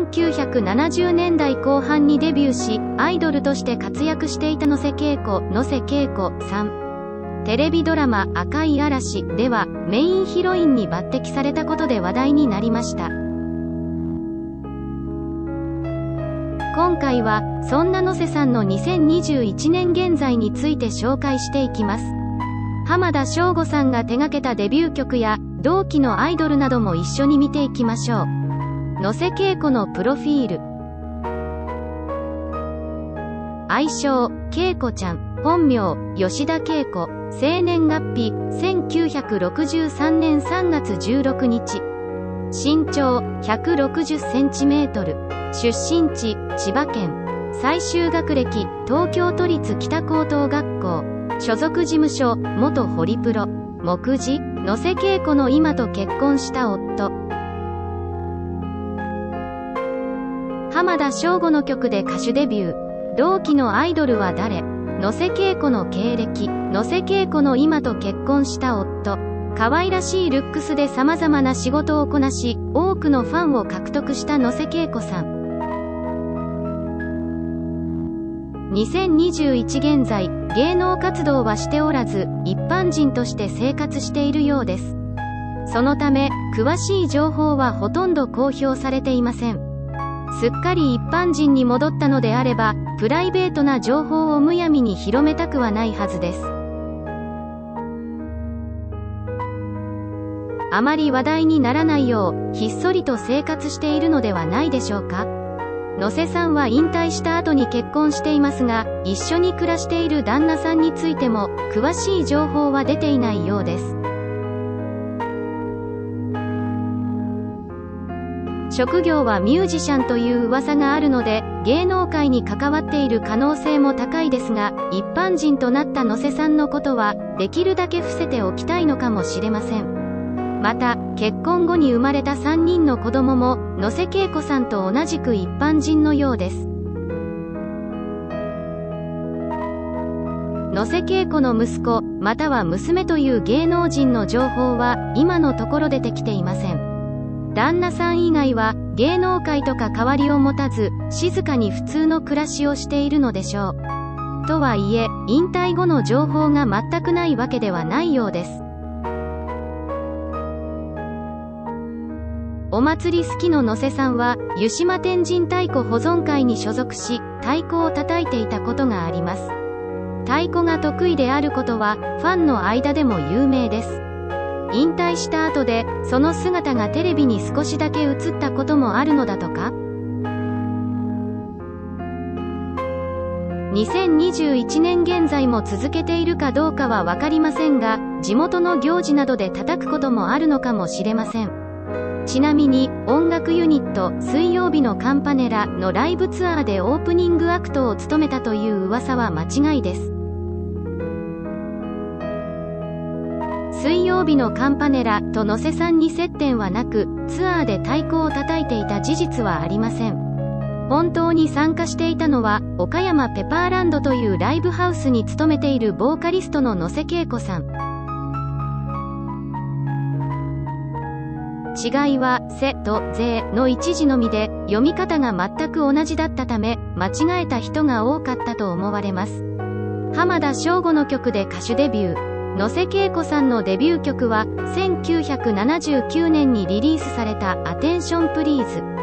1970年代後半にデビューし、アイドルとして活躍していた野瀬恵子さん。テレビドラマ赤い嵐ではメインヒロインに抜擢されたことで話題になりました。今回はそんな野瀬さんの2021年現在について紹介していきます。浜田省吾さんが手掛けたデビュー曲や同期のアイドルなども一緒に見ていきましょう。野瀬恵子のプロフィール。愛称恵子ちゃん、本名吉田恵子、生年月日1963年3月16日、身長160センチメートル、出身地千葉県、最終学歴東京都立北高等学校、所属事務所元ホリプロ、目次野瀬恵子の今と結婚した夫。浜田省吾の曲で歌手デビュー。同期のアイドルは誰？野瀬恵子の経歴。野瀬恵子の今と結婚した夫。可愛らしいルックスで様々な仕事をこなし、多くのファンを獲得した野瀬恵子さん。2021現在、芸能活動はしておらず、一般人として生活しているようです。そのため、詳しい情報はほとんど公表されていません。すっかり一般人に戻ったのであれば、プライベートな情報をむやみに広めたくはないはずです。あまり話題にならないよう、ひっそりと生活しているのではないでしょうか。野瀬さんは引退した後に結婚していますが、一緒に暮らしている旦那さんについても、詳しい情報は出ていないようです。職業はミュージシャンという噂があるので、芸能界に関わっている可能性も高いですが、一般人となった野瀬さんのことは、できるだけ伏せておきたいのかもしれません。また、結婚後に生まれた3人の子供も、野瀬恵子さんと同じく一般人のようです。野瀬恵子の息子、または娘という芸能人の情報は、今のところ出てきていません。旦那さん以外は芸能界とか関わりを持たず、静かに普通の暮らしをしているのでしょう。とはいえ、引退後の情報が全くないわけではないようです。お祭り好きの野瀬さんは、湯島天神太鼓保存会に所属し、太鼓を叩いていたことがあります。太鼓が得意であることは、ファンの間でも有名です。引退した後で、その姿がテレビに少しだけ映ったこともあるのだとか。2021年現在も続けているかどうかはわかりませんが、地元の行事などで叩くこともあるのかもしれません。ちなみに、音楽ユニット、水曜日のカンパネラのライブツアーでオープニングアクトを務めたという噂は間違いです。水曜日のカンパネラと野瀬さんに接点はなく、ツアーで太鼓を叩いていた事実はありません。本当に参加していたのは、岡山ペパーランドというライブハウスに勤めているボーカリストの野瀬恵子さん。違いは、せとぜの一字のみで、読み方が全く同じだったため、間違えた人が多かったと思われます。浜田省吾の曲で歌手デビュー。野瀬恵子さんのデビュー曲は、1979年にリリースされたアテンションプリーズ。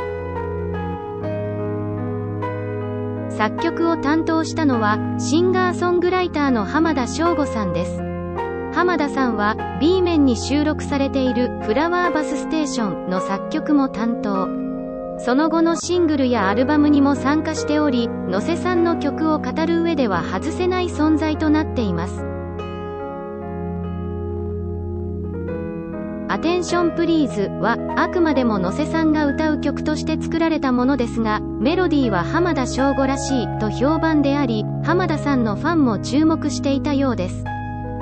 作曲を担当したのは、シンガーソングライターの浜田省吾さんです。浜田さんは B 面に収録されているフラワーバスステーションの作曲も担当。その後のシングルやアルバムにも参加しており、野瀬さんの曲を語る上では外せない存在となっています。アテンションプリーズはあくまでも野瀬さんが歌う曲として作られたものですが、メロディーは浜田省吾らしいと評判であり、浜田さんのファンも注目していたようです。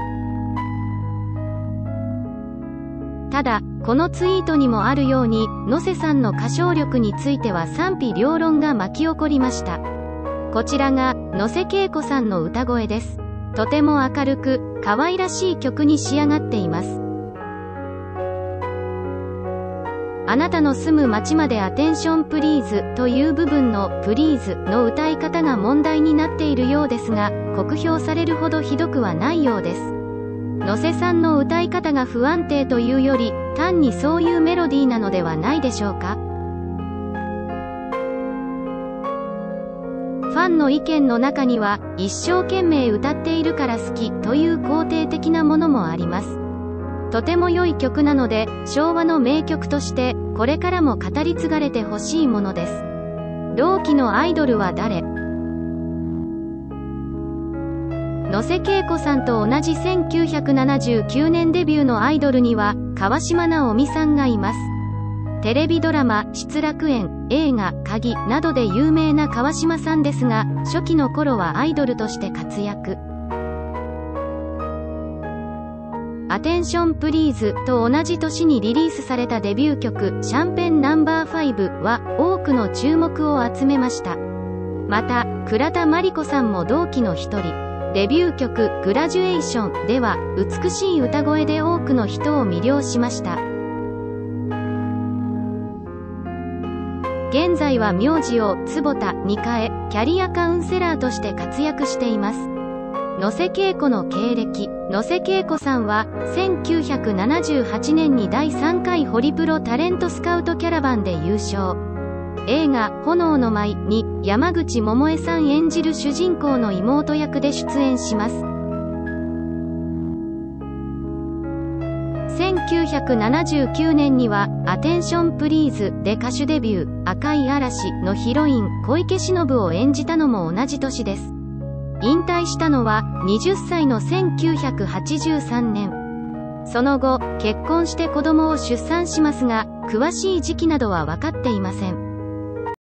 ただ、このツイートにもあるように、野瀬さんの歌唱力については賛否両論が巻き起こりました。こちらが、野瀬恵子さんの歌声です。とても明るく、可愛らしい曲に仕上がっています。 あなたの住む街までアテンションプリーズという部分のプリーズの歌い方が問題になっているようですが、酷評されるほどひどくはないようです。野瀬さんの歌い方が不安定というより、単にそういうメロディーなのではないでしょうか。ファンの意見の中には、一生懸命歌っているから好きという肯定的なものもあります。とても良い曲なので、昭和の名曲として、これからも語り継がれてほしいものです。同期のアイドルは誰？野瀬恵子さんと同じ1979年デビューのアイドルには、川島直美さんがいます。テレビドラマ、失楽園、映画、鍵などで有名な川島さんですが、初期の頃はアイドルとして活躍。アテンションプリーズと同じ年にリリースされたデビュー曲、シャンペンナンバー5は多くの注目を集めました。また、倉田真理子さんも同期の一人。デビュー曲、グラジュエーションでは、美しい歌声で多くの人を魅了しました。現在は名字を坪田に変え、キャリアカウンセラーとして活躍しています。野瀬恵子の経歴。野瀬恵子さんは、1978年に第3回ホリプロタレントスカウトキャラバンで優勝。映画、炎の舞に、山口百恵さん演じる主人公の妹役で出演します。1979年には、アテンションプリーズで歌手デビュー、赤い嵐のヒロイン、小池しのぶを演じたのも同じ年です。引退したのは、20歳の1983年。その後、結婚して子供を出産しますが、詳しい時期などは分かっていません。